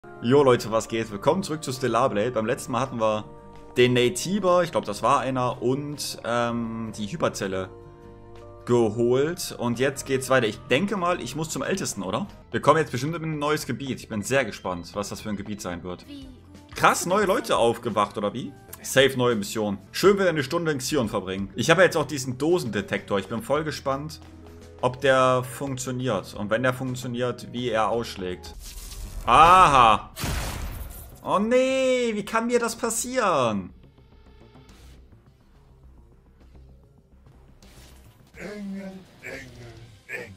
Jo Leute, was geht? Willkommen zurück zu Stellar Blade. Beim letzten Mal hatten wir den Naytiba, ich glaube das war einer, und die Hyperzelle geholt. Und jetzt geht's weiter. Ich denke mal, ich muss zum Ältesten, oder? Wir kommen jetzt bestimmt in ein neues Gebiet. Ich bin sehr gespannt, was das für ein Gebiet sein wird. Krass, neue Leute aufgewacht, oder wie? Safe, neue Mission. Schön, wenn wir eine Stunde in Xion verbringen. Ich habe jetzt auch diesen Dosendetektor. Ich bin voll gespannt, ob der funktioniert. Und wenn der funktioniert, wie er ausschlägt. Aha. Oh nee, wie kann mir das passieren? Engel, Engel, Engel.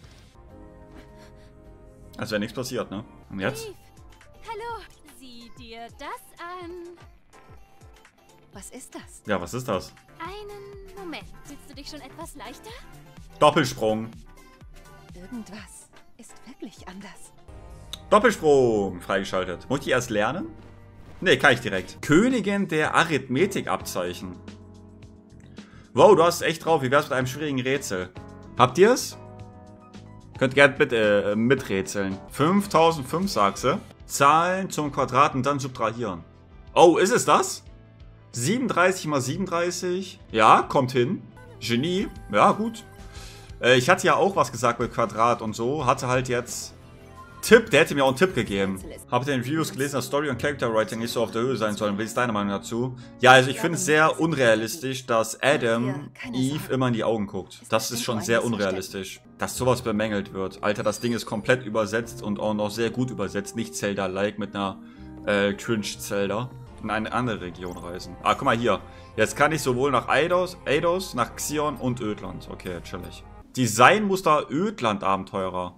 Als wäre nichts passiert, ne? Und jetzt? Eve, hallo, sieh dir das an. Was ist das? Ja, was ist das? Einen Moment. Fühlst du dich schon etwas leichter? Doppelsprung. Irgendwas ist wirklich anders. Doppelsprung freigeschaltet. Muss ich erst lernen? Ne, kann ich direkt. Königin der Arithmetikabzeichen. Wow, du hast es echt drauf. Wie wär's mit einem schwierigen Rätsel? Habt ihr es? Könnt gerne miträtseln. 5005 sagst du. Zahlen zum Quadrat und dann subtrahieren. Oh, ist es das? 37 mal 37. Ja, kommt hin. Genie. Ja, gut. Ich hatte ja auch was gesagt mit Quadrat und so. Hatte halt jetzt... Tipp, der hätte mir auch einen Tipp gegeben. Habt ihr in den Videos gelesen, dass Story und Character Writing nicht so auf der Höhe sein sollen? Wie ist deine Meinung dazu? Ja, also ich finde es sehr unrealistisch, dass Adam Eve immer in die Augen guckt. Das ist schon sehr unrealistisch. Dass sowas bemängelt wird. Alter, das Ding ist komplett übersetzt und auch noch sehr gut übersetzt. Nicht Zelda-like mit einer Cringe-Zelda. In eine andere Region reisen. Ah, guck mal hier. Jetzt kann ich sowohl nach Eidos, nach Xion und Ödland. Okay, chillig. Designmuster Ödland-Abenteurer.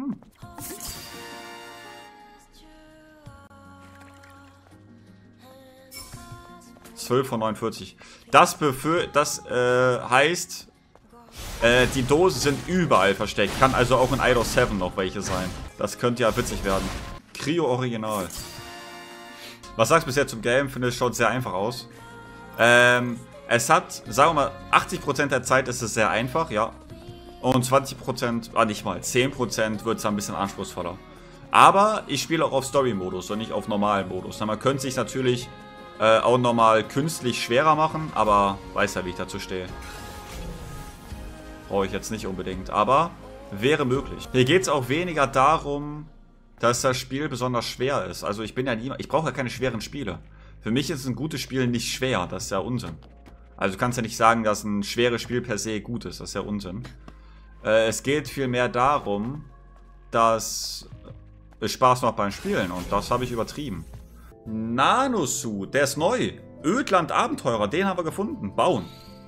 12 von 49. Das heißt, die Dosen sind überall versteckt. Kann also auch in Eidos 7 noch welche sein. Das könnte ja witzig werden. Cryo Original. Was sagst du bisher zum Game? Finde es schaut sehr einfach aus. Es hat, sagen wir mal, 80% der Zeit ist es sehr einfach, ja. Und 20%, nicht mal, 10% wird es ein bisschen anspruchsvoller. Aber ich spiele auch auf Story-Modus und nicht auf normalen Modus. Man könnte sich natürlich auch nochmal künstlich schwerer machen, aber weiß ja, wie ich dazu stehe. Brauche ich jetzt nicht unbedingt, aber wäre möglich. Hier geht es auch weniger darum, dass das Spiel besonders schwer ist. Also ich brauche ja keine schweren Spiele. Für mich ist ein gutes Spiel nicht schwer, das ist ja Unsinn. Also du kannst ja nicht sagen, dass ein schweres Spiel per se gut ist, das ist ja Unsinn. Es geht vielmehr darum, dass es Spaß macht beim Spielen und das habe ich übertrieben. Nanosuit, der ist neu. Ödland Abenteurer, den haben wir gefunden. Bauen.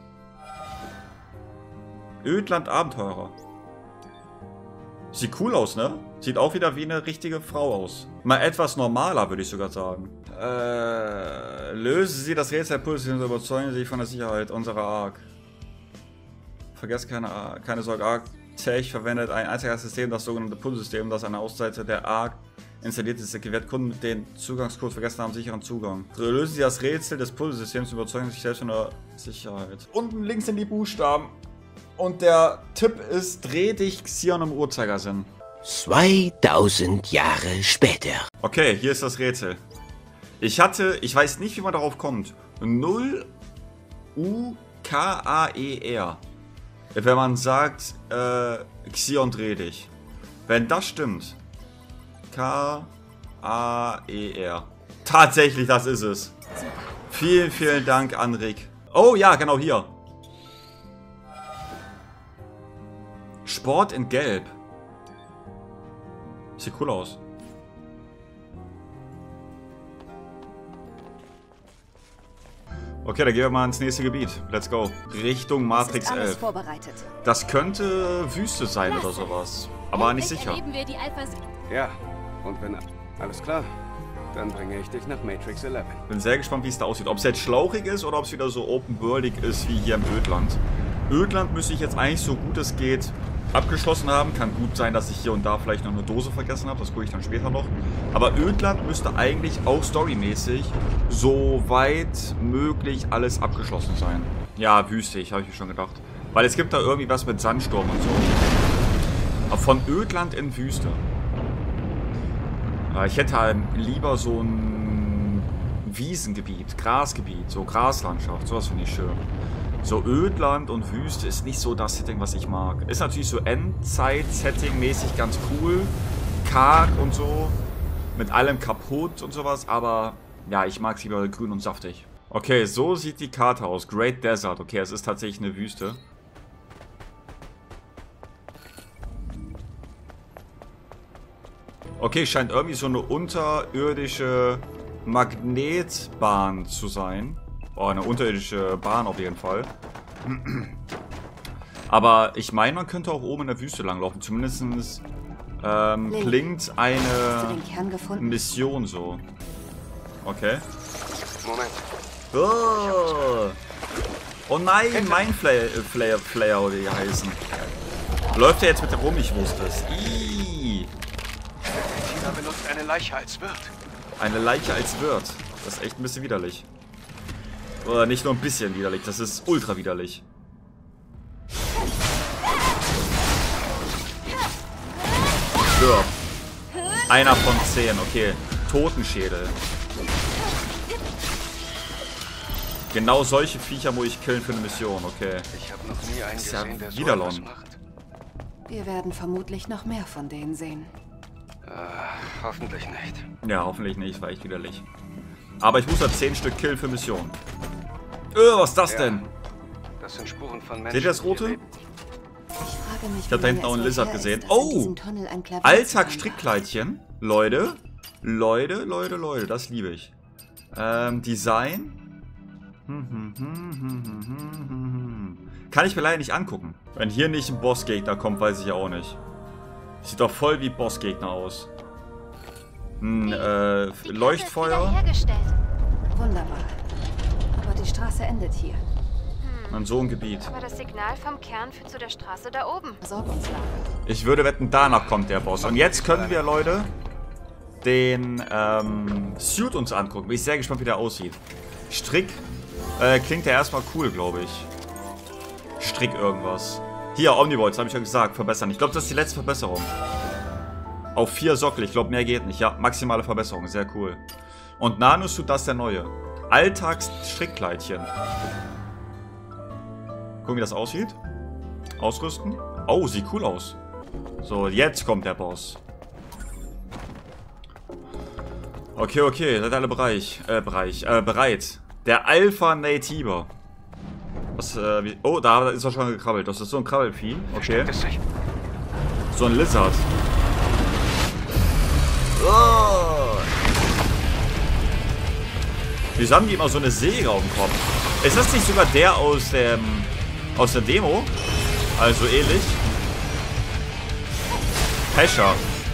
Ödland Abenteurer. Sieht cool aus, ne? Sieht auch wieder wie eine richtige Frau aus. Mal etwas normaler, würde ich sogar sagen. Lösen Sie das Rätsel Puls und überzeugen Sie von der Sicherheit unserer Ark. Vergesst keine Sorge, Ark Tech verwendet ein einziges System, das sogenannte Puzzle-System, das an der Ostseite der Ark installiert ist. Gewährt Kunden mit den Zugangscode vergessen haben sicheren Zugang. Lösen Sie das Rätsel des Puzzle-Systems und überzeugen sich selbst von der Sicherheit. Unten links sind die Buchstaben. Und der Tipp ist, dreh dich Xion im Uhrzeigersinn. 2000 Jahre später. Okay, hier ist das Rätsel. Ich weiß nicht, wie man darauf kommt. 0 UKAER. Wenn man sagt, Xion dreh dich. Wenn das stimmt. K-A-E-R. Tatsächlich, das ist es. Vielen, vielen Dank an Rick. Oh ja, genau hier. Sport in Gelb. Sieht cool aus. Okay, dann gehen wir mal ins nächste Gebiet. Let's go. Richtung Matrix 11. Das könnte Wüste sein oder sowas. Aber nicht sicher. Ja, und wenn alles klar, dann bringe ich dich nach Matrix 11. Bin sehr gespannt, wie es da aussieht. Ob es jetzt schlauchig ist oder ob es wieder so open-worldig ist wie hier im Ödland. Ödland müsste ich jetzt eigentlich so gut es geht abgeschlossen haben. Kann gut sein, dass ich hier und da vielleicht noch eine Dose vergessen habe. Das gucke ich dann später noch. Aber Ödland müsste eigentlich auch storymäßig so weit möglich alles abgeschlossen sein. Ja, wüstig, habe ich mir schon gedacht. Weil es gibt da irgendwie was mit Sandsturm und so. Aber von Ödland in Wüste. Ich hätte halt lieber so ein Wiesengebiet, Grasgebiet, so Graslandschaft, sowas finde ich schön. So Ödland und Wüste ist nicht so das Setting, was ich mag. Ist natürlich so Endzeit-Setting-mäßig ganz cool, karg und so, mit allem kaputt und sowas, aber ja, ich mag es lieber grün und saftig. Okay, so sieht die Karte aus. Great Desert, okay, es ist tatsächlich eine Wüste. Okay, scheint irgendwie so eine unterirdische Magnetbahn zu sein. Oh, eine unterirdische Bahn auf jeden Fall. Aber ich meine, man könnte auch oben in der Wüste langlaufen. Zumindest klingt eine Mission so. Okay. Moment. Oh nein, mein Flare, oder wie die heißen. Läuft der jetzt mit rum? Ich wusste es. Dieser benutzt eine Leiche als Wirt. Eine Leiche als Wirt. Das ist echt ein bisschen widerlich. Oder nicht nur ein bisschen widerlich, das ist ultra widerlich. Stirb. Einer von 10, okay. Totenschädel. Genau solche Viecher muss ich killen für eine Mission, okay. Ich habe noch nie einen gesehen, der so Widerlon. etwas macht. Wir werden vermutlich noch mehr von denen sehen. Hoffentlich nicht. Ja, hoffentlich nicht, war echt widerlich. Aber ich muss da 10 Stück killen für Mission. Was ist das denn? Das sind Spuren von Menschen. Seht ihr das die hier Rote? leben. Ich habe da hinten auch einen Lizard gesehen. Oh! Alltagsstrickkleidchen. Leute, das liebe ich. Design. Kann ich mir leider nicht angucken. Wenn hier nicht ein Bossgegner kommt, weiß ich ja auch nicht. Sieht doch voll wie Bossgegner aus. Leuchtfeuer. Wunderbar. Aber die Straße endet hier. Und so ein Gebiet. Aber das Signal vom Kern führt zu der Straße da oben. Versorgungslager. Ich würde wetten, danach kommt der Boss. Und jetzt können wir, Leute, den Suit uns angucken. Bin ich sehr gespannt, wie der aussieht. Strick klingt ja erstmal cool, glaube ich. Strick irgendwas. Hier, Omnivoids, habe ich ja gesagt, verbessern. Ich glaube, das ist die letzte Verbesserung. Auf 4 Sockel, ich glaube, mehr geht nicht. Ja, maximale Verbesserung, sehr cool. Und Nanosuit, das ist der neue. Alltagsstrickkleidchen. Gucken, wie das aussieht. Ausrüsten. Oh, sieht cool aus. So, jetzt kommt der Boss. Okay, seid alle bereit. Der Alpha Nativer. Was, oh, da ist er schon gekrabbelt. Das ist so ein Krabbelvieh. Okay. So ein Lizard. Oh. Wieso haben die immer so eine Säge auf dem Kopf? Ist das nicht sogar der aus der Demo? Also ähnlich. Pescher.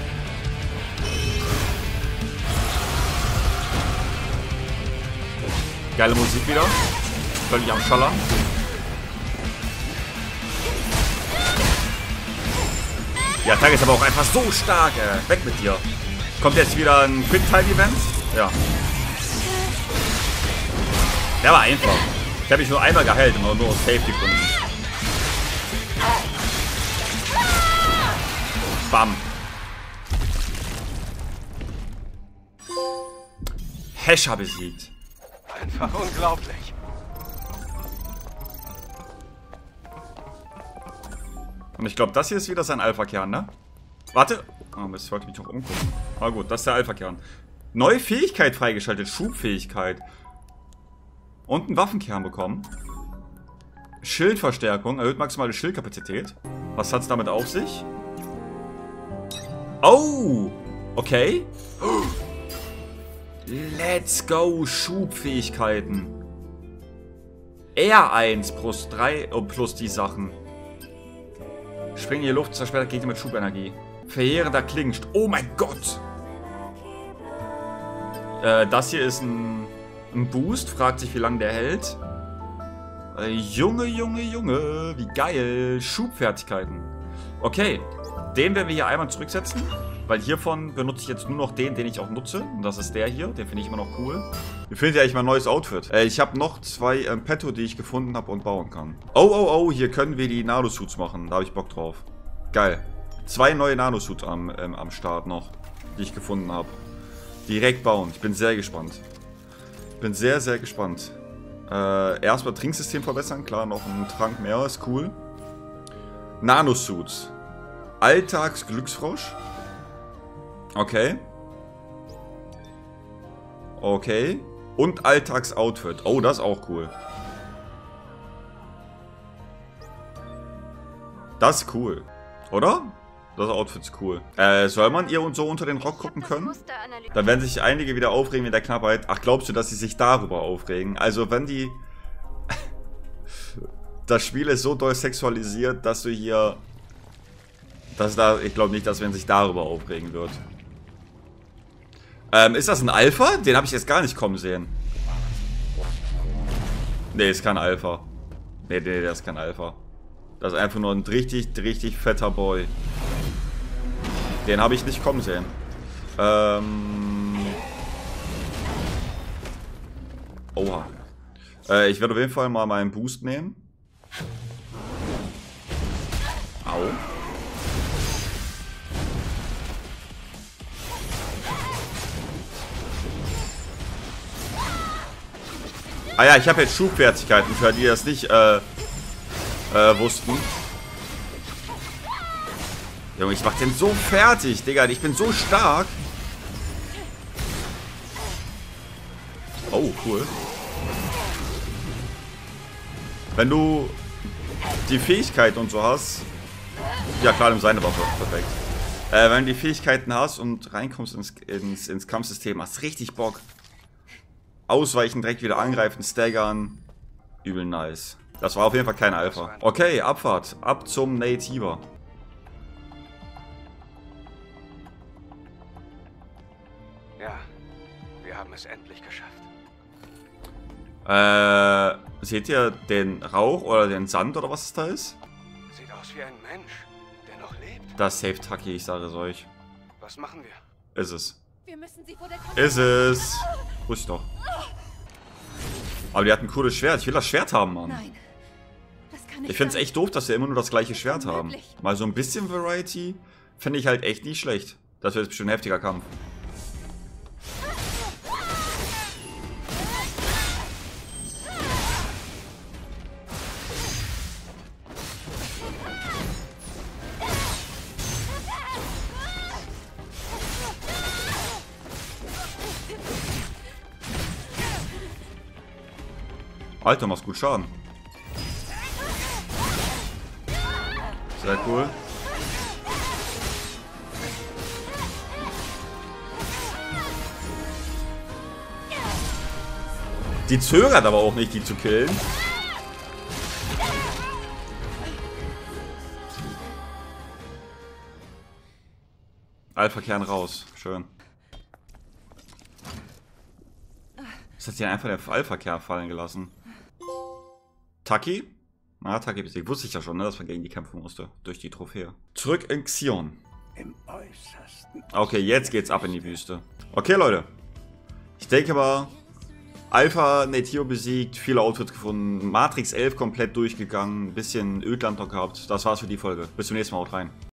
Geile Musik wieder. Völlig am Schallern. Die Attacke ist aber auch einfach so stark, ey. Weg mit dir. Kommt jetzt wieder ein Quicktime-Event? Ja. Der war einfach. Ich habe mich nur einmal geheilt, immer nur aus Safety-Gründen. Bam. Hescher besiegt. Einfach unglaublich. Und ich glaube, das hier ist wieder sein Alpha-Kern, ne? Warte. Oh, Mist, ich wollte mich noch umgucken. Aber gut, das ist der Alpha-Kern. Neue Fähigkeit freigeschaltet. Schubfähigkeit. Und einen Waffenkern bekommen. Schildverstärkung. Erhöht maximale Schildkapazität. Was hat es damit auf sich? Oh! Okay. Let's go. Schubfähigkeiten. R1 plus 3 plus die Sachen. Springen in die Luft, zerstört Gegner mit Schubenergie. Verheerender Klingenst. Oh mein Gott! Das hier ist ein Boost. Fragt sich, wie lange der hält. Junge, wie geil. Schubfertigkeiten. Okay. Den werden wir hier einmal zurücksetzen. Weil hiervon benutze ich jetzt nur noch den ich auch nutze. Und das ist der hier. Den finde ich immer noch cool. Wir finden ja eigentlich mal ein neues Outfit. Ich habe noch 2 Petto, die ich gefunden habe und bauen kann. Oh. Hier können wir die Nanosuits machen. Da habe ich Bock drauf. Geil. 2 neue Nanosuits am Start noch, die ich gefunden habe. Direkt bauen. Ich bin sehr gespannt. Bin sehr, sehr gespannt. Erstmal Trinksystem verbessern. Klar, noch ein Trank mehr. Ist cool. Nanosuits. Alltagsglücksfrosch. Okay. Okay. Und Alltagsoutfit. Oh, das ist auch cool. Das ist cool. Oder? Das Outfit ist cool. Soll man ihr und so unter den Rock gucken können? Dann werden sich einige wieder aufregen mit der Knappheit. Ach, glaubst du, dass sie sich darüber aufregen? Also, wenn die... Das Spiel ist so doll sexualisiert, dass du hier... Ich glaube nicht, dass man sich darüber aufregen wird. Ist das ein Alpha? Den habe ich jetzt gar nicht kommen sehen. Nee, ist kein Alpha. Nee, der ist kein Alpha. Das ist einfach nur ein richtig, richtig fetter Boy. Den habe ich nicht kommen sehen. Oha. Ich werde auf jeden Fall mal meinen Boost nehmen. Au. Ah ja, ich habe jetzt Schubfertigkeiten, für die das nicht wussten. Junge, ich mach den so fertig, Digga. Ich bin so stark. Oh, cool. Wenn du die Fähigkeit und so hast. Ja, klar, seine Waffe. Perfekt. Wenn du die Fähigkeiten hast und reinkommst ins Kampfsystem, hast richtig Bock. Ausweichen, direkt wieder angreifen, staggern. Übel nice. Das war auf jeden Fall kein Alpha. Okay, Abfahrt. Ab zum Nativer. Ja, wir haben es endlich geschafft. Seht ihr den Rauch oder den Sand oder was es da ist? Sieht aus wie ein Mensch, der noch lebt. Das ist safe Taki, ich sage es euch. Was machen wir? Ist es. Wir müssen sie vor der Ist es. Wusste ich doch. Aber die hat ein cooles Schwert. Ich will das Schwert haben, Mann. Nein. Das kann nicht Ich finde es sein. echt doof, dass wir immer nur das gleiche Schwert haben. unmöglich. Mal so ein bisschen Variety finde ich halt echt nicht schlecht. Das wird jetzt bestimmt ein heftiger Kampf. Alter, machst gut Schaden. Sehr cool. Die zögert aber auch nicht, die zu killen. Alpha-Kern raus. Schön. Das hat sie einfach der Alpha-Kern fallen gelassen. Taki? Na, Taki besiegt. Wusste ich ja schon, ne, dass man gegen die kämpfen musste. Durch die Trophäe. Zurück in Xion. Im Äußersten. Okay, jetzt geht's ab in die Wüste. Okay, Leute. Ich denke mal, Alpha Nativo besiegt, viele Outfits gefunden, Matrix 11 komplett durchgegangen, ein bisschen Ödland noch gehabt. Das war's für die Folge. Bis zum nächsten Mal, haut rein.